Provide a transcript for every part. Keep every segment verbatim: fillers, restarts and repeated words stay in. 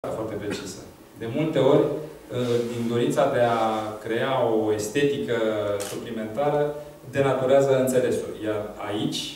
foarte precisă. De multe ori, din dorința de a crea o estetică suplimentară, denaturează înțelesul. Iar aici,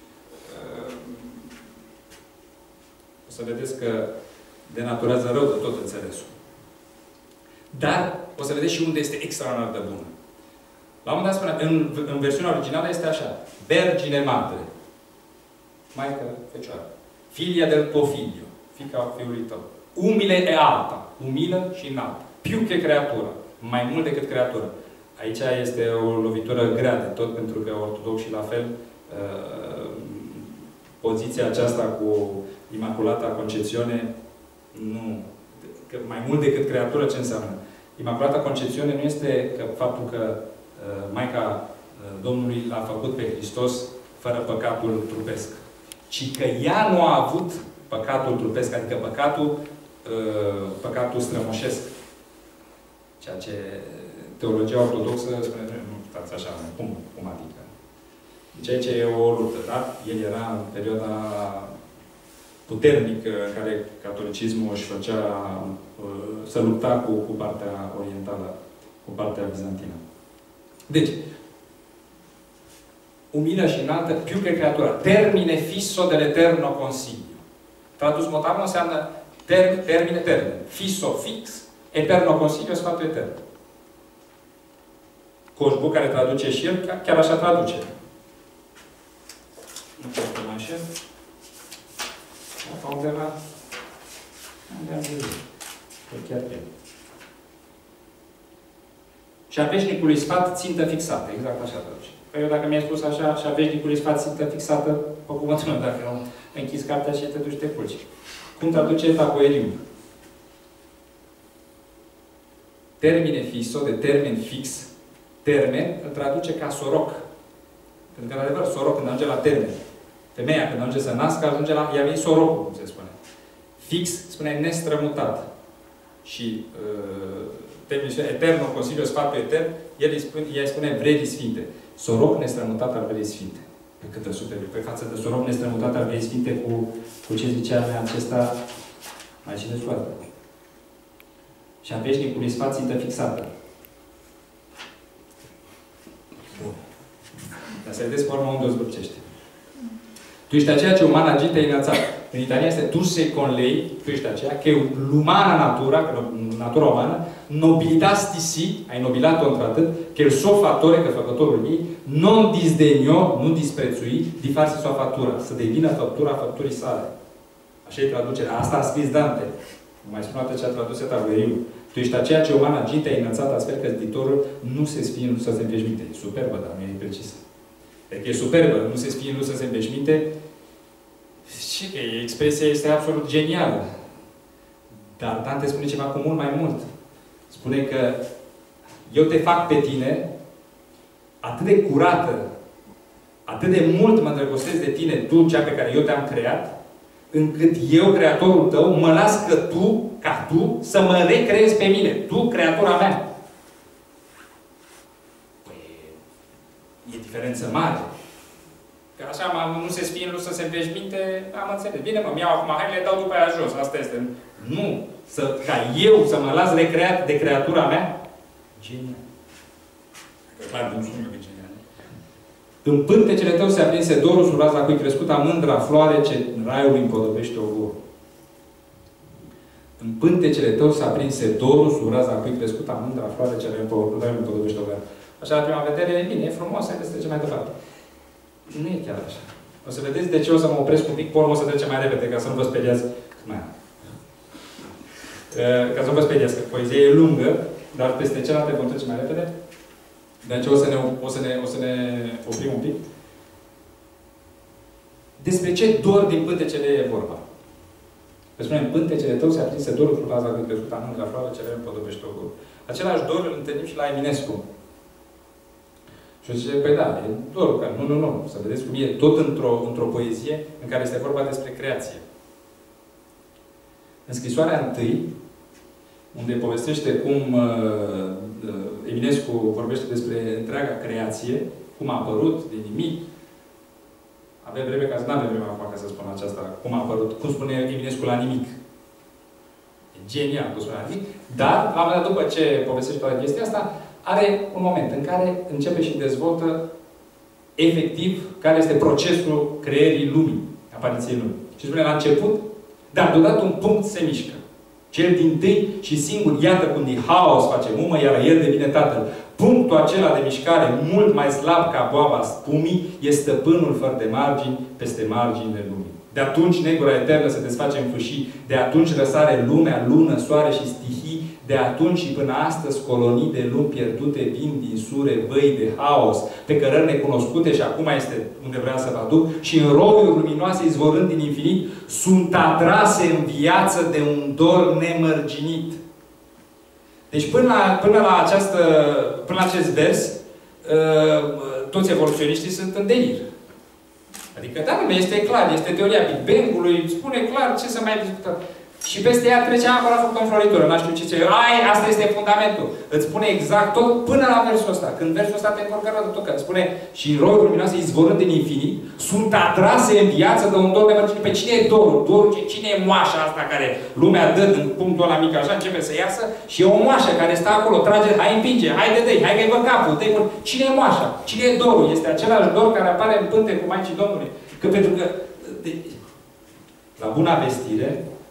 o să vedeți că denaturează rău de tot înțelesul. Dar, o să vedeți și unde este extraordinar de bună. La un moment dat spune, în, în versiunea originală este așa. Vergine madre. Maică Fecioară. Filia del tuo figlio. Fica fiului tău. Umile e alta. Umilă și înaltă. Più che creatură. Mai mult decât creatură. Aici este o lovitură grea de tot, pentru că ortodoxii la fel uh, poziția aceasta cu Imaculata Concepțiune nu. Că mai mult decât creatură, ce înseamnă? Imaculata Concepțiune nu este că faptul că uh, Maica uh, Domnului l-a făcut pe Hristos fără păcatul trupesc. Ci că ea nu a avut păcatul trupesc, adică păcatul, uh, păcatul strămoșesc. Ceea ce teologia ortodoxă spune, nu stați așa, cum, cum adică? Deci aici e o luptă, da? El era în perioada puternică în care catolicismul își făcea, uh, să lupta cu, cu partea orientală, cu partea bizantină. Deci, umilă și înaltă, più che creatura. Termine fisso dell'eterno consiglio. Tradus motabil înseamnă ter, termine, termine. Fisso, fix, eterno consiglio, sfatul etern. Coșbu, care traduce și el, chiar așa traduce. Nu pot să mă înșel. Asta undeva... Unde am zis? Chiar pe el. Și a veșnicului sfat țintă fixată. Exact așa traduce. Că eu dacă mi-ai spus așa, și a veșnicului sfat țintă fixată, pe cuvântul meu, dacă nu închizi cartea și te duci te culci. Cum traduce tapoeriu? Termine fisso, de termen fix, termen, îl traduce ca soroc. Pentru că, în adevăr, soroc, când ajunge la termen. Femeia, când ajunge să nască, ajunge la... Ea vine sorocul, cum se spune. Fix, spune nestrămutat. Și uh, termenul eterno, Consiliul Sfatul Etern, el îi spune, ea îi spune vrei sfinte. Soroc nestrămutat al vrei sfinte. Pe câtă super, pe față de soroc nestrămutat al vrei sfinte cu, cu ce zicea mea acesta, mai cine scoată. Și a veșnicului sfat țintă fixată. Bun. Dar să vedeți, pe urmă, unde o zbârcește. Tu ești aceea ce umana agite înălțat. În Italia este tu sei con lei, tu ești aceea, că l'umana natura, că natura umană, nobilitasti si, ai nobilat-o într-atât, că il suo fattore, că făcătorul ei, non disdegno, nu disprețui, di farsi sua fattura, să devină făptura făpturii sale. Așa e traducerea. Asta a scris Dante. Mai spune ce a tradus Tapoeriu. Tu ești aceea ce umana agite ai înălțat, astfel că zditorul nu se sfie, nu să se înveșminte. E superbă, dar nu e precisă. Deci e superbă, nu se sfie, nu să se înveșminte. Și că expresia este absolut genială. Dar Dante spune ceva cu mult mai mult. Spune că eu te fac pe tine atât de curată, atât de mult mă îndrăgostesc de tine, tu, cea pe care eu te-am creat, încât eu, creatorul tău, mă las că tu, ca tu, să mă recreezi pe mine. Tu, creatura mea. Păi, e diferență mare. Că așa nu se sfie, nu să se înveșminte, am înțeles. Bine, mă, mi-au acum, hai le dau după aia jos. Asta este. Nu. Să, ca eu să mă las recreat de creatura mea? Genial. Clar, nu spun eu că e genial. În pântecele tău se aprinse dorul sub raza cui crescuta mândra floare ce raiul împodobește ogorul. În pântecele tău se aprinse dorul sub raza cui crescuta mândra floare ce raiul împodobește ogorul. Așa, la prima vedere, e bine, e frumos, să trece mai departe. Nu e chiar așa. O să vedeți de ce o să mă opresc un pic, pe urmă o să trece mai repede, ca să nu vă speriați. Mai ca să nu vă speriați, că poezia e lungă, dar peste cealaltă vom trece mai repede. De aceea o să, ne, o, să ne, o să ne oprim un pic. Despre ce dor din pântecele e vorba? Că spune, în pântecele tău se aprinse dorul sub raza când crescut anul la floare, ce raiul împodobește ogorul. Același dor îl întâlnim și la Eminescu. Și zice, păi da, e dorul, că nu, nu, nu. Să vedeți cum e tot într-o într-o poezie în care este vorba despre creație. În scrisoarea întâi, unde povestește cum uh, Eminescu vorbește despre întreaga creație, cum a apărut, de nimic. Avem vreme, ca să nu avem vreme acum ca să spun aceasta, cum a apărut, cum spune Eminescu la nimic. E genial, cu Sfântul dar, la un moment dat, după ce povestește toată chestia asta, are un moment în care începe și dezvoltă efectiv care este procesul creierii lumii, apariției lumii. Și spune la început, dar deodată un punct se mișcă. Cel dintâi și singur, iată cum din haos face mumă, iar el devine tatăl. Punctul acela de mișcare, mult mai slab ca boaba spumii, este stăpânul fără de margini peste marginile lumii. De atunci negura eternă se desface în fâșii, de atunci răsare lumea, lună, soare și stihii, de atunci și până astăzi colonii de lumi pierdute vin din sure văi de haos, pe cărări necunoscute și acum este unde vreau să vă aduc, și în roiuri luminoase izvorând din infinit, sunt atrase în viață de un dor nemărginit. Deci până la, până la, această, până la acest vers, toți evoluționiștii sunt în delir. Adică, da, nu, este clar, este teoria Big Bang-ului, spune clar ce să mai discutăm. Și peste ea trecea acolo, a făcut o înfloritură, n-a știu ce ce. Ai, asta este fundamentul. Îți spune exact tot până la versul ăsta. Când versul ăsta te încurcă rău de tot, că spune și roiuri luminoase izvorând din infinit, sunt atrase în viață de un dor nemărginit. Pe cine e dorul? Dorul, cine e moașa asta care lumea dă din punctul ăla mic așa, începe să iasă și e o moașă care stă acolo, trage, hai împinge, hai de dă-i, hai că-i vă capul, dă-i. Cine e moașa? Cine e dorul? Este același dor care apare în pântecul Maicii Domnului. Că pentru că de, la Buna Vestire,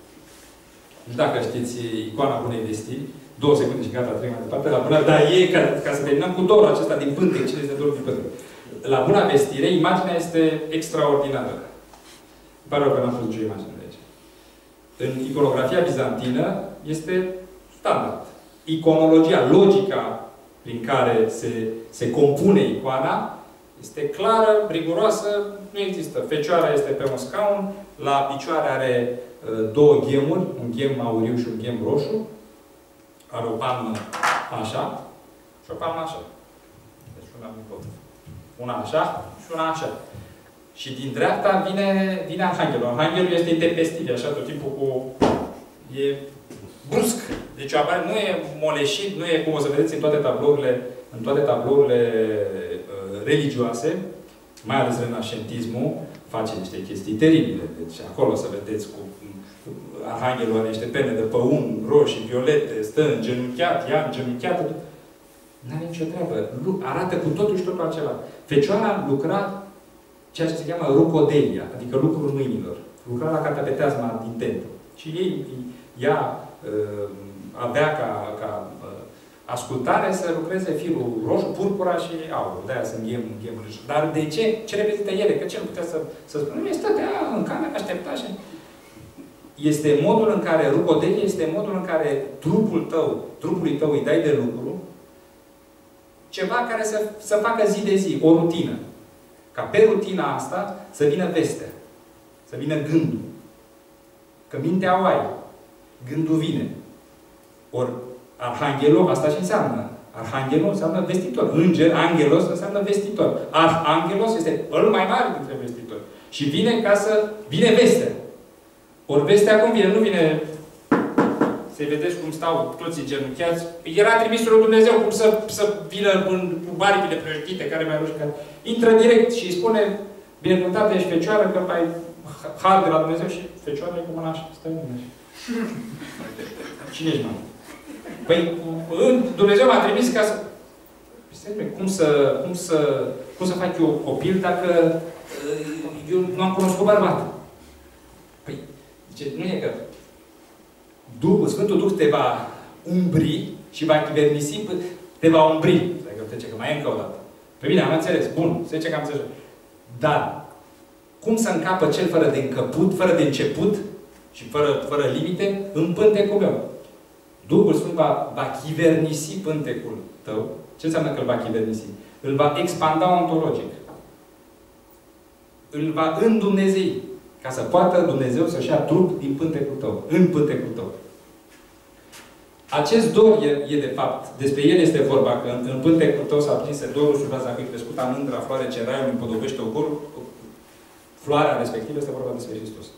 nu știu dacă știți icoana Bunei Vestiri, două secunde și gata, trec mai departe, la Buna, dar e, ca, ca să terminăm cu dorul acesta din pântec, cine este dorul din pântec. La Buna Vestire, imaginea este extraordinară. Îmi pare rău că n-am fost nicio imagine de aici. În iconografia bizantină este standard. Iconologia, logica prin care se, se compune icoana, este clară, riguroasă, nu există. Fecioara este pe un scaun, la picioare are uh, două ghemuri, un ghem auriu și un ghem roșu. Are o palmă așa și o palmă așa. Deci una mică. Una așa și una așa. Și din dreapta vine, vine Arhanghelul. Arhanghelul este intempestiv, așa, tot timpul cu... E brusc. Deci nu e moleșit, nu e, cum o să vedeți în toate tablourile, în toate tablourile religioase, mai ales renașentismul, face niște chestii teribile. Deci acolo să vedeți cu Arhanghelul are niște pene de păun, roșii, violete, stă îngenunchiat, ia îngenunchiat. N-are nicio treabă. Arată cu totul și totul acela. Fecioara lucra ceea ce se cheamă rucodelia, adică lucrul mâinilor. Lucra la catapeteazma din templu. Și ei, ea avea ca, ca ascultare să lucreze firul roșu, purpura și aur. De-aia sunt ghem, ghem râș. Dar de ce? Ce reprezintă ele? Că ce nu putea să, să spună? Nu, stătea în cameră, aștepta și... Este modul în care, rucodelie este modul în care trupul tău, trupului tău îi dai de lucru ceva care să, să facă zi de zi, o rutină. Ca pe rutina asta să vină vestea, să vină gândul. Că mintea o ai, gândul vine. Ori Arhanghelul, asta și înseamnă. Arhanghelul înseamnă vestitor. Înger, angelos înseamnă vestitor. Arhanghelos este cel mai mare dintre vestitori. Și vine ca să... Vine vestea. Ori vestea cum vine? Nu vine... Să-i vedeți cum stau toții genunchiați. Era trimisul lui Dumnezeu cum să, să vină în, cu baribile pregătite, care mai roși, care... Intră direct și îi spune binecuvântată ești fecioară, că ai har de la Dumnezeu și fecioară e cu mâna așa. Stai în mână. Cine ești, mă? Păi, Dumnezeu m-a trimis ca să... Cum să, cum să, cum să fac eu copil dacă eu nu am cunoscut bărbat? Păi, zice, nu e că Duhul, Sfântul Duh te va umbri și va chibernisi, te va umbri. Adică, zice că mai e încă o dată. Păi bine, am înțeles. Bun, se zice că am înțeles. Dar, cum să încapă cel fără de încăput, fără de început și fără, fără limite, în pântecul meu? Duhul Sfânt va, va chivernisi pântecul tău. Ce înseamnă că îl va chivernisi? Îl va expanda ontologic. Îl va îndumnezei. Ca să poată Dumnezeu să-și ia trup din pântecul tău. În pântecul tău. Acest dor e, e de fapt, despre el este vorba, că în, în pântecul tău s-a prinse dorul și vraza cui crescuta mândra floare ce raiul împodobește ocorul. Floarea respectivă este vorba despre Hristos.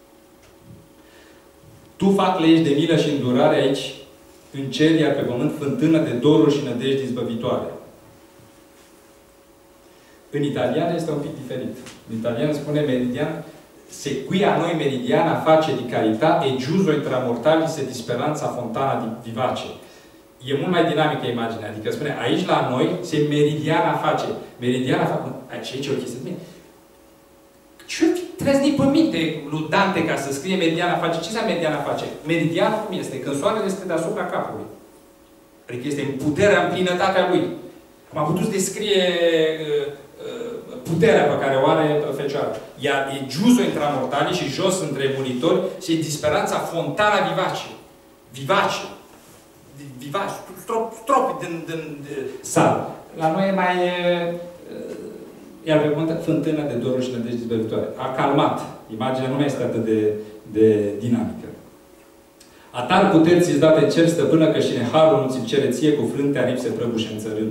Tu, fac ești de milă și îndurare aici, în cer, iar pe pământ fântână de doruri și nădejdi izbăvitoare. În italian este un pic diferit. În italian spune meridian, Se qui a noi meridiana face di carità e giuso intra mortali se di speranța fontana di vivace. E mult mai dinamică imaginea. Adică spune, aici la noi se meridiana face. Meridiana face... Aici e o chestie bine. Ce-o fi treznit pe minte lui Dante ca să scrie meridiana face? Ce înseamnă meridiana face? Meridiana cum este? Când soarele este deasupra capului. Adică este în puterea, în plinătatea lui. Am putut să descrie uh, uh, puterea pe care o are Fecioara. Iar e giuso intra mortali și jos între muritori și e disperanța fontana vivace. Vivace. Vivace. Strop, stropi din, din, din sal. La noi e mai... Uh, iar pe cuvânt, fântână de doruri și nădejde izbăvitoare. A calmat. Imaginea nu mai este atât de, de dinamică. Atar puteri ți-ți date în cer, stăpână, că și neharul nu ți-l cere ție, cu frântea ripse prăbușe în țărână.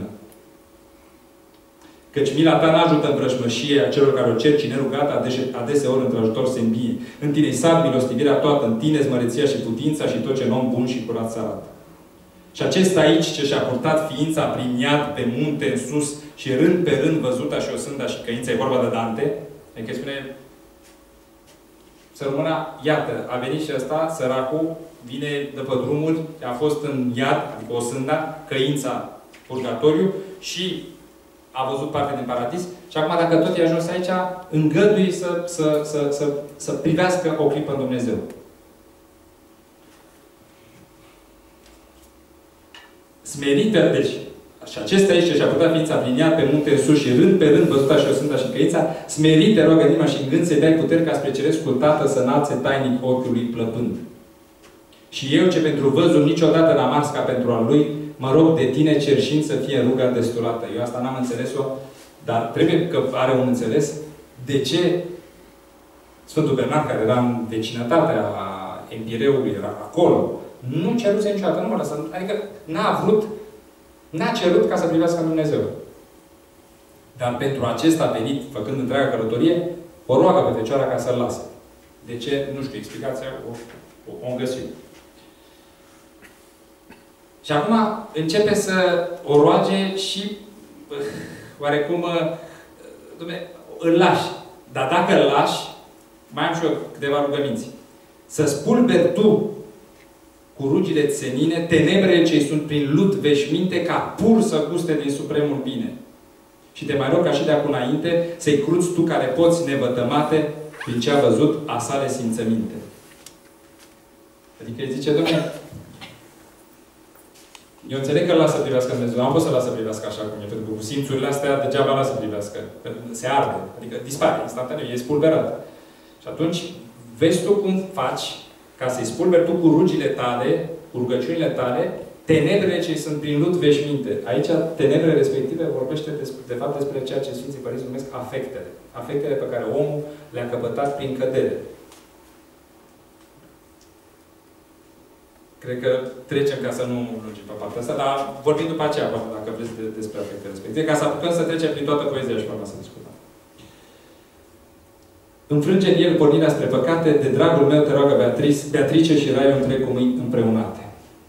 Căci mila ta n-ajută în vrăjmășie a celor care o cer, ci nerugată adeseori într-ajutor se îmbie. În tine-i sar milostivirea toată, în tine măreția și putința și tot ce om bun și curat să arată. Și acesta aici ce și-a purtat ființa prin iad pe munte în sus și rând pe rând văzuta și osânda și căința, e vorba de Dante, adică spune să rămână, iată, a venit și ăsta, săracul, vine de pe drumuri, a fost în iad, adică osânda, căința, purgatoriu și a văzut parte din paradis. Și acum, dacă tot e ajuns aici, îngădui să, să, să, să, să privească o clipă în Dumnezeu. Smerită, deci, și acesta aici și-a putea ființa prin iad pe munte în sus și rând pe rând văzuta și osânda și căința, smerite, rogă inima și în gând să-i dai puteri ca spre cerescul Tată să înalțe tainic ochiului plăpând. Și eu, ce pentru văzul niciodată n-am ars ca pentru al lui, mă rog de tine cerșind să fie ruga destulată. Eu asta n-am înțeles-o, dar trebuie că are un înțeles de ce Sfântul Bernard, care era în vecinătatea Empireului, era acolo, nu ceruse niciodată, nu mă lăsă. Adică n-a vrut, n-a cerut ca să privească în Dumnezeu. Dar pentru acesta a venit, făcând întreaga călătorie, o roagă pe Fecioara ca să-l lase. De ce? Nu știu, explicația o, o, o găsim. Și acum începe să o roage și oarecum dumne, îl lași. Dar dacă îl lași, mai am și eu câteva rugăminți. Să spulberi tu cu rugile țenine tenebrele ce sunt prin lut veșminte ca pur să guste din supremul bine. Și te mai rog ca și de acum înainte să-i cruți tu care poți nevătămate prin ce a văzut a sale simțăminte. Adică îi zice, Dom'le, eu înțeleg că îl lasă privească în Dumnezeu. Nu am fost să lasă privească așa cum e, pentru că cu simțurile astea degeaba lasă privească. Se arde. Adică dispare instantaneu. E spulberat. Și atunci, vezi tu cum faci ca să-i spulberi tu cu rugile tale, cu rugăciunile tale, tenebrele ce sunt prin lut veșminte. Aici, tenebrele respective vorbește despre, de fapt despre ceea ce Sfinții Părinți numesc afectele. Afectele pe care omul le-a căpătat prin cădere. Cred că trecem ca să nu lungim pe partea asta, dar vorbim după aceea, dacă vreți, de, despre afectele respective, ca să apucăm să trecem prin toată poezia și vorba să discutăm. Înfrânge în el pornirea spre păcate, de dragul meu te roagă Beatrice, Beatrice și raiul întreg cu mâini împreunate.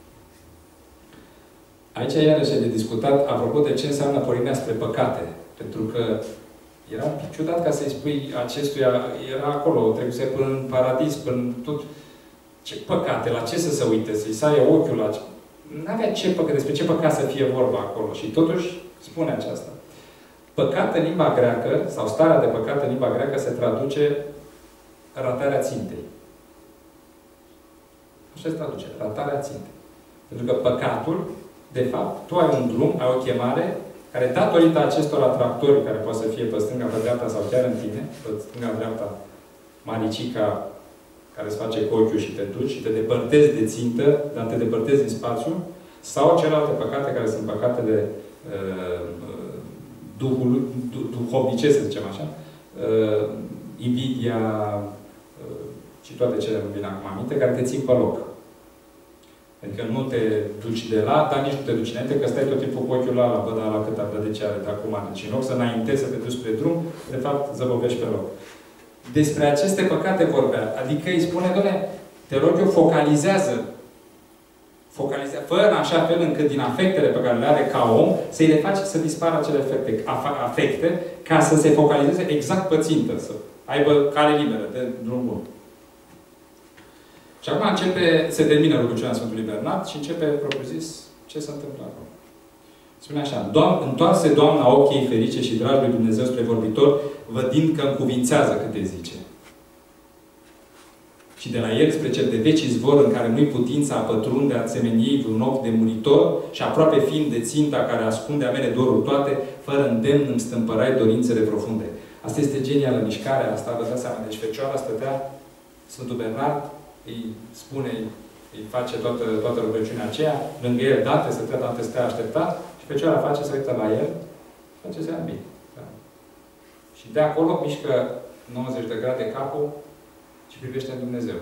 Aici iarăși e de discutat, apropo de ce înseamnă pornirea spre păcate. Pentru că era un pic ciudat ca să-i spui acestuia, era acolo, trecuse până în paradis, până tot. Ce păcate, la ce să se uite, să-i saie ochiul la ce... N-avea ce păcate, despre ce păcat să fie vorba acolo. Și totuși spune aceasta. Păcat în limba greacă, sau starea de păcat în limba greacă, se traduce ratarea țintei. Așa se traduce, ratarea țintei. Pentru că păcatul, de fapt, tu ai un drum, ai o chemare, care datorită acestor atractori, care poate să fie pe stânga, pe dreapta sau chiar în tine, pe stânga, dreapta, malicica, care îți face cu ochiul și te duci și te depărtezi de țintă, dar te depărtezi din spațiu, sau celelalte păcate care sunt păcatele uh, duhului, du, duhovnice, să zicem așa, uh, invidia uh, și toate cele nu vin acum aminte, care te țin pe loc. Adică nu te duci de la, dar nici nu te duci înainte, că stai tot timpul cu ochiul la ala, bă, dar la cât avea de ce are de acum. Deci în loc să înaintezi, să te duci spre drum, de fapt zăbovești pe loc. Despre aceste păcate vorbea. Adică îi spune, doamne, te rog eu, focalizează. Focalizează. Fă în așa fel încât din afectele pe care le are ca om, să-i le faci să dispară acele afecte, afecte ca să se focalizeze exact pe țintă. Să aibă cale liberă, de drum bun. Și acum începe, se termină rugăciunea Sfântului Bernard și începe, propriu-zis, ce se întâmplă acolo. Spune așa, întoarse Doamna ochii ferice și dragi lui Dumnezeu spre vorbitor, vădind că încuvințează câte zice. Și de la el spre cel de veci izvor în care nu-i putința a pătrunde a țemeniei un ochi de muritor și aproape fiind de ținta care ascunde a mele dorul toate, fără îndemn îmi stâmpărai dorințele profunde. Asta este genială mișcarea asta, vă dați seama. Deci Fecioara stătea, Sfântul Bernard, îi spune, îi face toată, toată rugăciunea aceea, lângă el Dante, stătea, Dante stătea așteptat și Fecioara face, se uită la el, face să ia bine. Da. Și de acolo mișcă nouăzeci de grade capul și privește în Dumnezeu.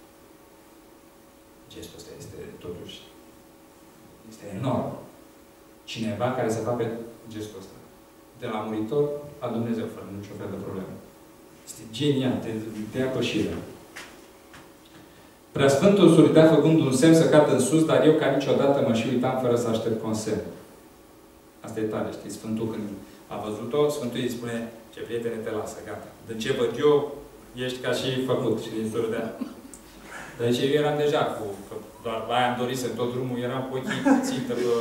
Gestul ăsta este totuși, este enorm. Cineva care să facă gestul ăsta. De la muritor la Dumnezeu, fără niciun fel de problemă. Este genial, te, te ia pășirea. Preasfântul suritea făcând un semn să cadă în sus, dar eu ca niciodată mă și uitam fără să aștept consemn. Asta e tare, știi? Sfântul când a văzut-o, Sfântul îi spune, ce prietene te lasă, gata. De ce văd eu, ești ca și făcut. Și din surâdea. Dar deci eu eram deja cu, doar la aia am dorit să tot drumul, eram cu ochii țintă pe...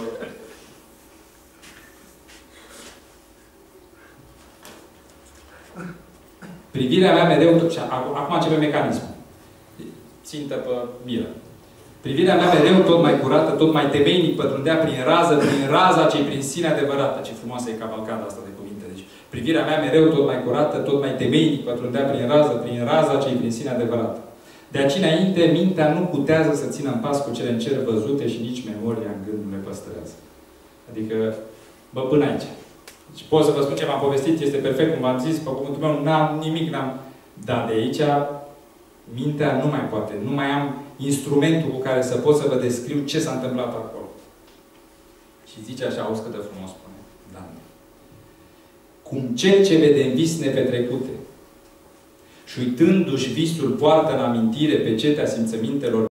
Privirea mea mereu, și acum începe mecanismul. Țintă pe milă. Privirea mea mereu tot mai curată, tot mai temeinic pătrundea prin rază, prin raza cei prin sine adevărată. Ce frumoasă e cavalcada asta de cuvinte. Deci, privirea mea mereu tot mai curată, tot mai temeinic pătrundea prin rază, prin raza cei prin sine adevărată. De aici înainte, mintea nu putează să țină în pas cu cele în cer văzute și nici memoria în gând nu le păstrează. Adică, bă, până aici. Deci pot să vă spun ce m-am povestit, este perfect, cum v-am zis, pe cuvântul meu, n-am nimic, n-am... Dar de aici, mintea nu mai poate. Nu mai am instrumentul cu care să pot să vă descriu ce s-a întâmplat acolo. Și zice așa, auzi cât de frumos spune Dante. Cum cel ce vede în vis nepetrecute și uitându-și visul poartă în amintire pe cetea simțămintelor